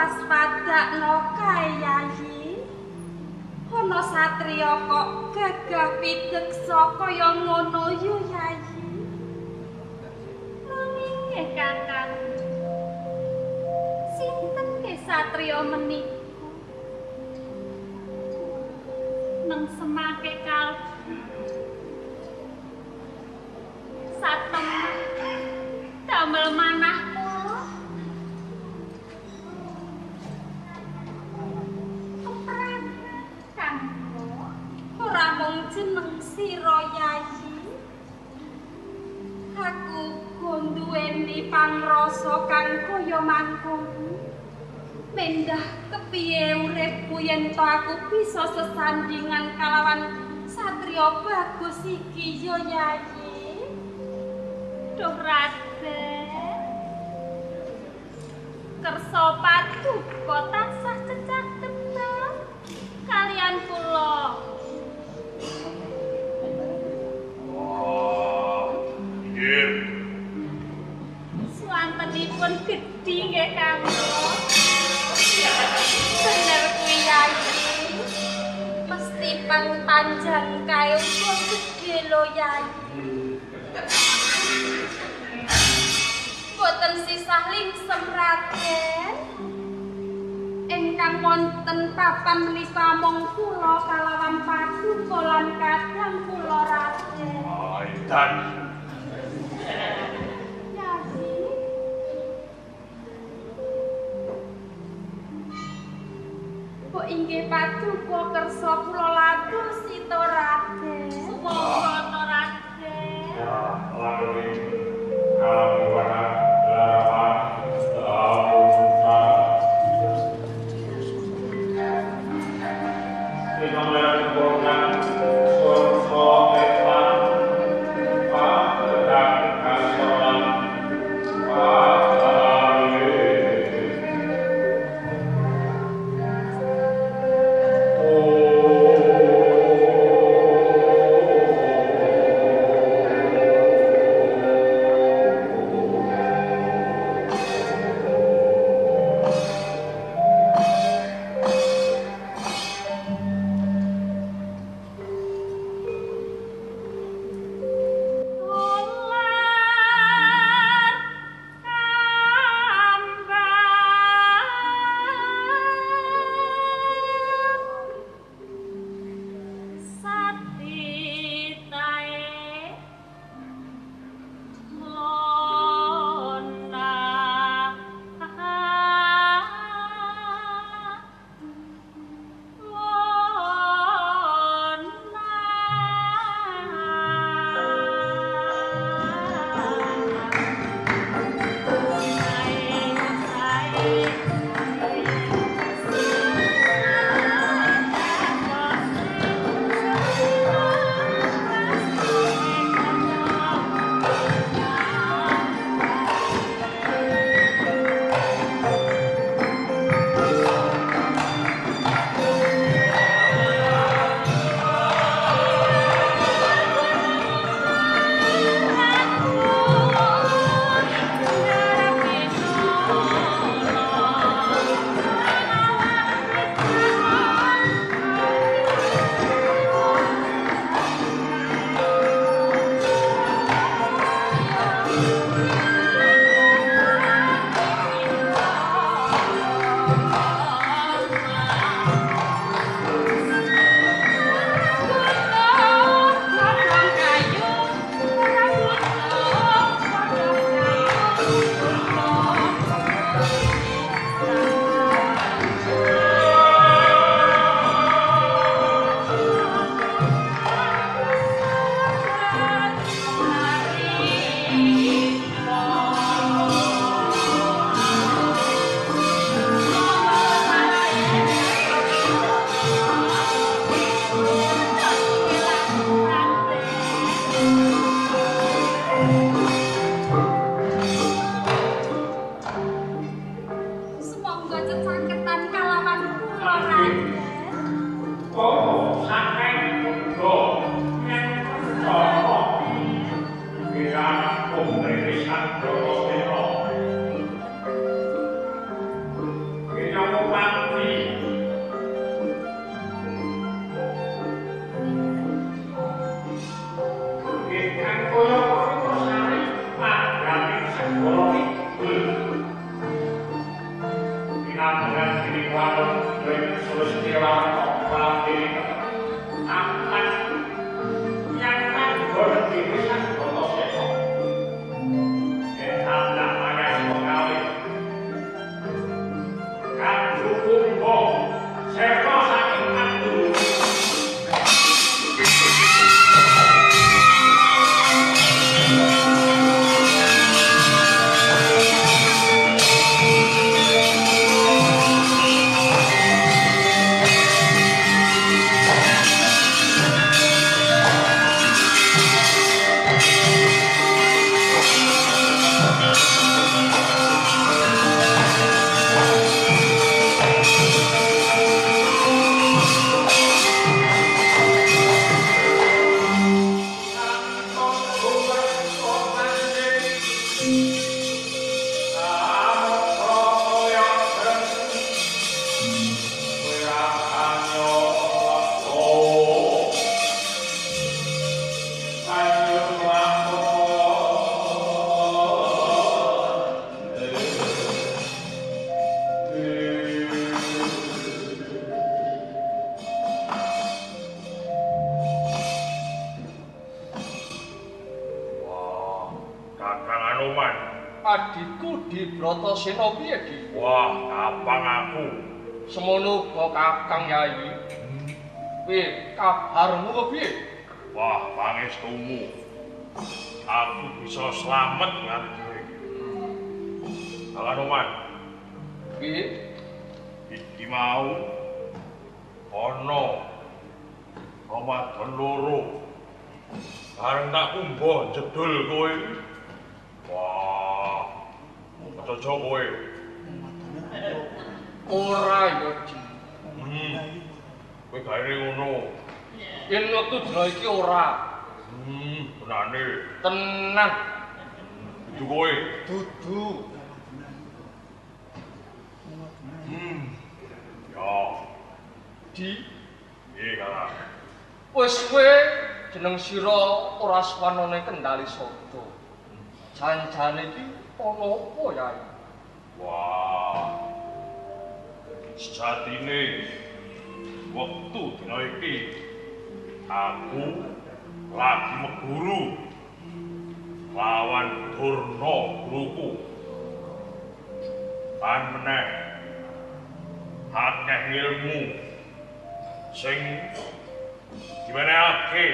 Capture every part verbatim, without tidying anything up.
waspadakno kae Yayi. Ana satriya kok gagah pideksa kaya ngono yo Yayi. Nanging Kakang, sinten ke satriya menika? Nang semake kalbu satem damel manah kula keprakan ora mung jeneng sira Yayi, aku uga duweni pangrasa kang kaya mangkono. Mendah kepiye uripku yen to aku bisa sesandingan kalawan satriya bagus iki yo Yayi. Duh Raden, kersa paduka tansah cecak tetep kalian kula. Oh, nggih. Swantenipun gedhi nggih Kang. Bener kuwi Yayi. Mesti pang panjang kae uga gedhe lho Yayi. Boten sisah lingsem Raden. Ingkang wonten papan menika mung kula kalawan paduka lan kadang kula Raden. Oh, edan. Kok inggih paduka kersa kula ladosi to Raden. Sumangga to Raden. Ya, lalu kamu wana lama tahuka. Kita melakukan sorso etan, padan kasolan, pasale. Oh. Anoman? Adikku di Bratasena piye, Di? Wah, gampang aku. Semono uga Kakang Yayi. Piye kabarmu kepiye? Wah, pangestumu. Aku bisa selamat nganti iki. Anoman, Piye? iki mau ana Ramadan loro. Bareng tak kumbo jedul kowe. Wah, cocok kowe. Ora ya, Di. Hmm. Kowe gawe ngono. Yen wektu dina iki ora. Hmm, benane. Tenan. Itu kowe. Dudu. Hmm. Ya, Di. iya kalah. Wis kowe jeneng sira ora swanane kendali sada. Jan-jane iki ana apa ya? Wah. Sejatine waktu dina iki aku lagi meguru lawan Durna guruku. Lan meneh akeh ilmu sing diwenehake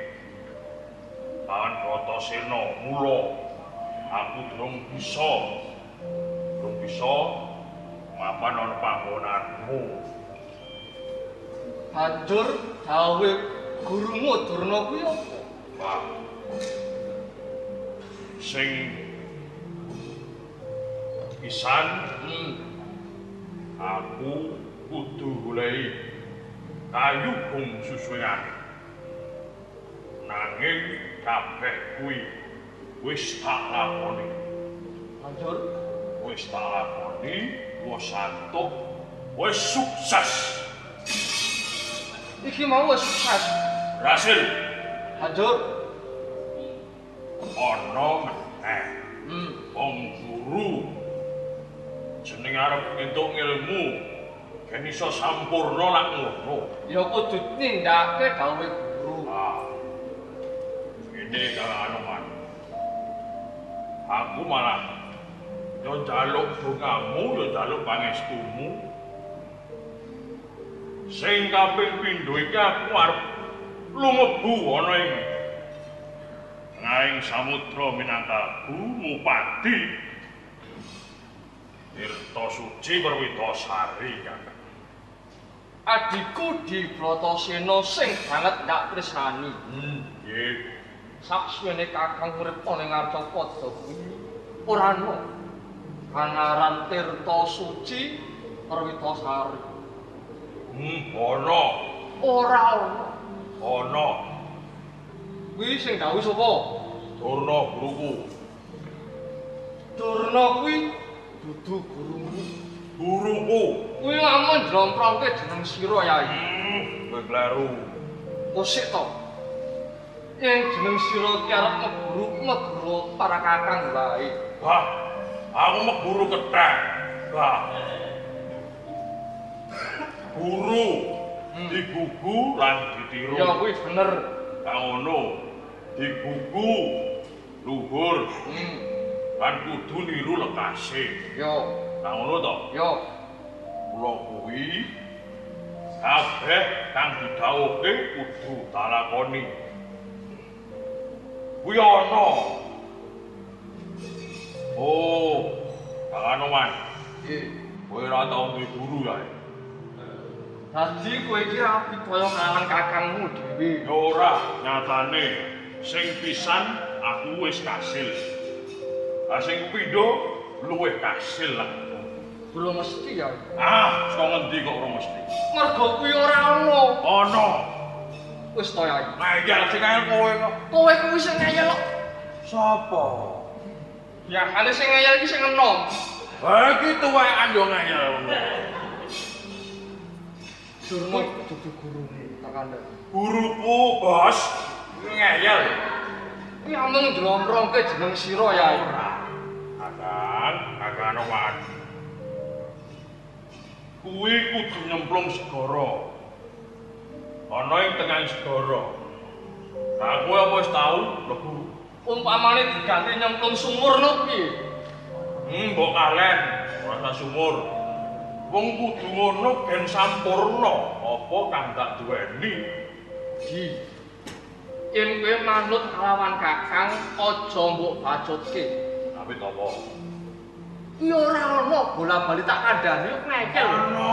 lawan Bratasena. Mula aku durung bisa durung bisa mapan ana panggonanmu. Banjur dawuh gurumu Durna kuwi apa? Wah. Sing pisan Hmm. aku kudu goleki kayu gum susunan. Nanging kabeh kuwi wis tak lakoni. Banjur Wis tak lakoni, wis santuk, wis sukses. iki mau wis sukses. Berhasil. Banjur Ana meneh hmm. wong guru jeneng arep entuk ilmu gen iso sampurna lak ngono. Ya kudu nindakake dawuh guru. Ah. Ini kalau Anoman. Aku malah yo njaluk dongamu, yo njaluk pangestumu. Sing kaping pindho iki aku arep lumebu ana ing ngaing samudra Minangkabau Mupati Tirta Suci Perwitasari kan. Adikku di Bratasena sing banget ndak tresnani. Hmm, nggih. Saksuwene Kakang urip ana ing Arcapada kuwi ora ana pangaran Tirta Suci Perwitasari. Hmm, ana. Ora ana. Ana. Kuwi sing dawuh sapa? Durna guruku. Durna kuwi dudu gurumu. Guruku. Kuwi amun njlomprongke jeneng sira Yai. Hmm, kowe kleru. Kosik to. Yen jeneng sira ki arep meguru, meguru para kakang wae. Wah, aku mah guru kethek. Wah. Guru Hmm. digugu lan ditiru. Ya kuwi bener. Kang ngono. Digugu luhur Hmm. lan kudu niru lekase. Yo, Kang ngono to? yo. Mula kuwi kabeh kang didhawuhke kudu talakoni. Kuwi ana. Oh, Kang Anoman, Nggih. kowe ora tau duwe guru ya? Dadi kowe iki rapi kaya ngawan kakangmu dhewe. Ya ora, nyatane sing pisan aku wis kasil. Lah sing pindho luwih kasil lah. Belum mesti ya. Ah, saka ngendi kok ora mesti? Mergo kuwi ora ana. Ana. Wis to Yai. Ngayal sing kaya kowe kok. Kowe kuwi sing ngeyel. Sapa? Ya kali sing ngeyel iki sing enom. Ha iki tuwekan yo ngayal. Durna dudu gurumu tak kandhani. Guruku, Bos. Ngayal. Kuwi amung njlomprongke jeneng sira Yai. Akan, akan Anoman. Kuwi kudu nyemplung segara. Ana ing tengah segara. Nah, kowe apa wis tau mlebu? umpamane diganti nyemplung sumur lho piye? Hmm, mbok kalen, ora usah sumur. Wong kudu ngono ben sampurna, apa kang tak duweni. Di. Yen kowe manut kelawan Kakang aja mbok bacutke. Tapi apa? Ki ora ana bola-bali tak kandhani ngengkel. Ana.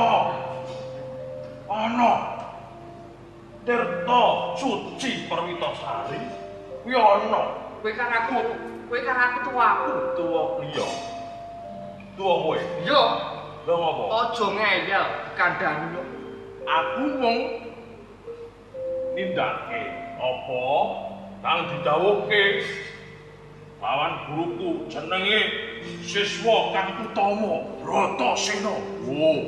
Ana. Tirta Suci Perwitasari kuwi ana. Kowe kan aku, kowe kan aku tuaku. Tuwa liya. Tuwa kowe. Yo, Lha ngopo? aja ngeyel kandhani yo. Aku mung nindakake apa kang didhawuhke lawan guruku jenenge siswa kang utama Bratasena. Oh.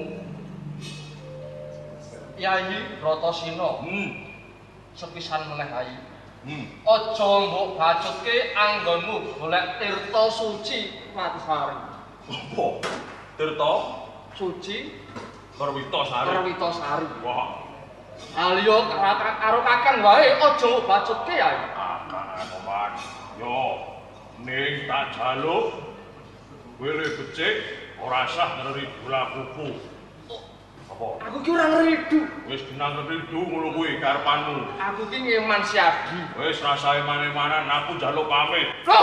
Yayi Bratasena. Hmm. Sepisan meneh ayi. Hmm. Aja mbok bacutke anggonmu golek tirta suci Matsari. Apa? Tirta Suci Perwitasari. Perwitasari. Wah, Aliyo karo Kakang wae aja mbok bacutke ayi. Kakang Oman. Yo, ning tak jaluk kowe becik ora sah ngeri lakuku. Apa? Aku ki ora ngridu. Wis genang ridu ngono kuwi karepanmu. Aku ki ngeman siagi. Wis rasae mane-manan aku njaluk pamit. Loh!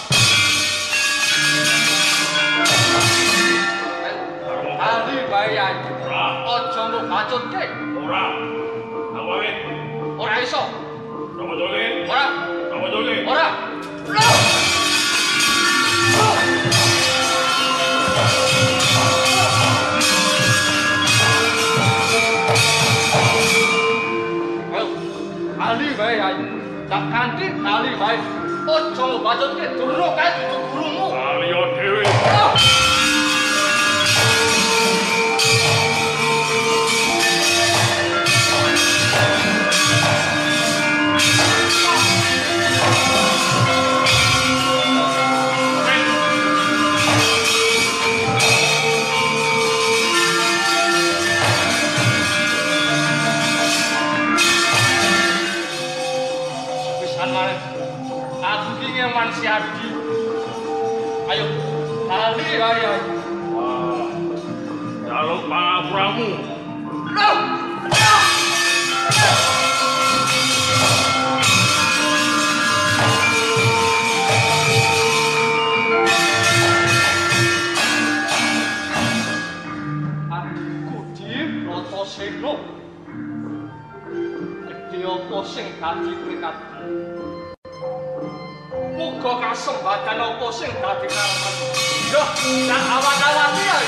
Ali bae ayi. Ora, Aja mbok bacutke. ora. Aku pamit. Ora iso. Kamu dole. Ora. Kamu dole. Ora. Loh! Ali bae ayi. Tak kanthi ali bae. Aja mbok bacutke durung kae dudu gurumu. Kaliyo dhewe. Aku ki ngeman siadi. Ayo, ali ayo. Wah. Jaluk pangapuramu. Loh! Aku di Bratasena. Gedhe apa sing dadi prikatmu? Muga kasembadan apa sing dadi karepmu. Yo, tak awan-awani ae.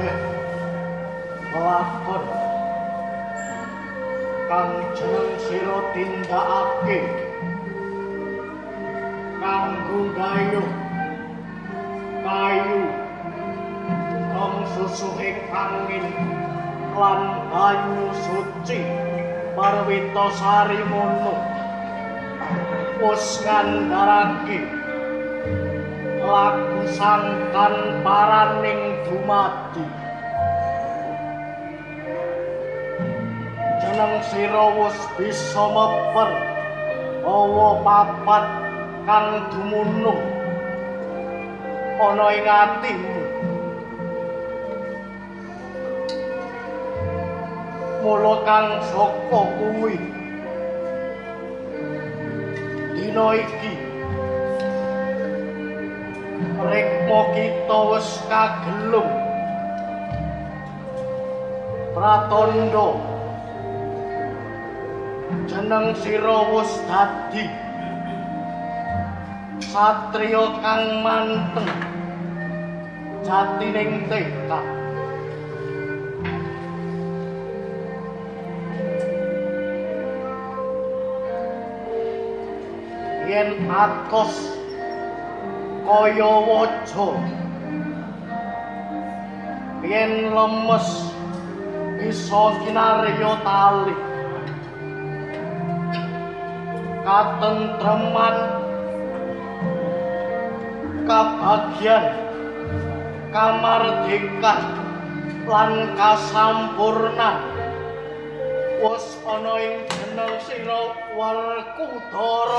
kabeh lakon kang jeneng sira tindakake kanggo gayuh kayu nom susuhe angin lan banyu suci Parwita Sarimono wis ngandharake laku sangkan paraning dumadi jeneng sira wis bisa meper awa papat kang dumunung ana ing atimu mula kang saka kuwi dina iki rekmo kita wis kagelung pratandha jeneng sira wis dadi satriya kang manteng jatining tekad yen atos kaya waja yen lemes bisa kinarya tali katentreman kabagyan kamardikan lan kasampurnan wis ana ing jeneng sira Werkudara